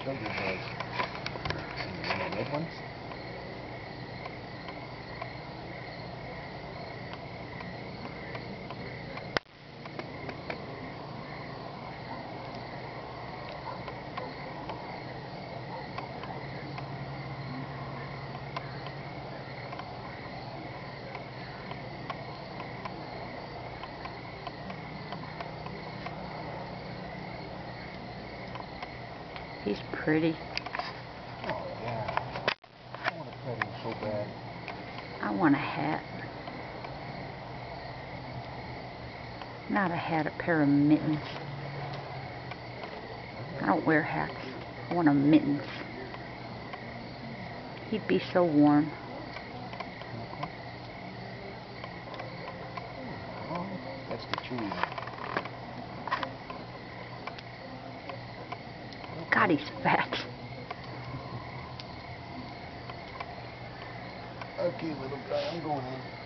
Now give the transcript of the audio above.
children toys. The red ones? He's pretty. Oh, yeah. I want to pet him so bad. I want a hat. Not a hat, a pair of mittens. I don't wear hats. I want a mittens. He'd be so warm. Oh, that's the Chewy one. God, he's fat. Okay, little guy, I'm going in.